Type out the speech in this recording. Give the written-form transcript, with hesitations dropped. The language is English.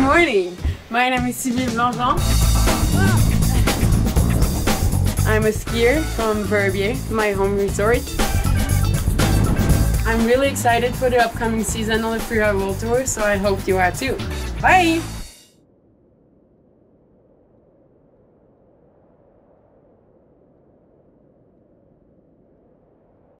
morning. My name is Sybille Blanjean. I'm a skier from Verbier, my home resort. I'm really excited for the upcoming season on the Freeride World Tour, so I hope you are too. Bye!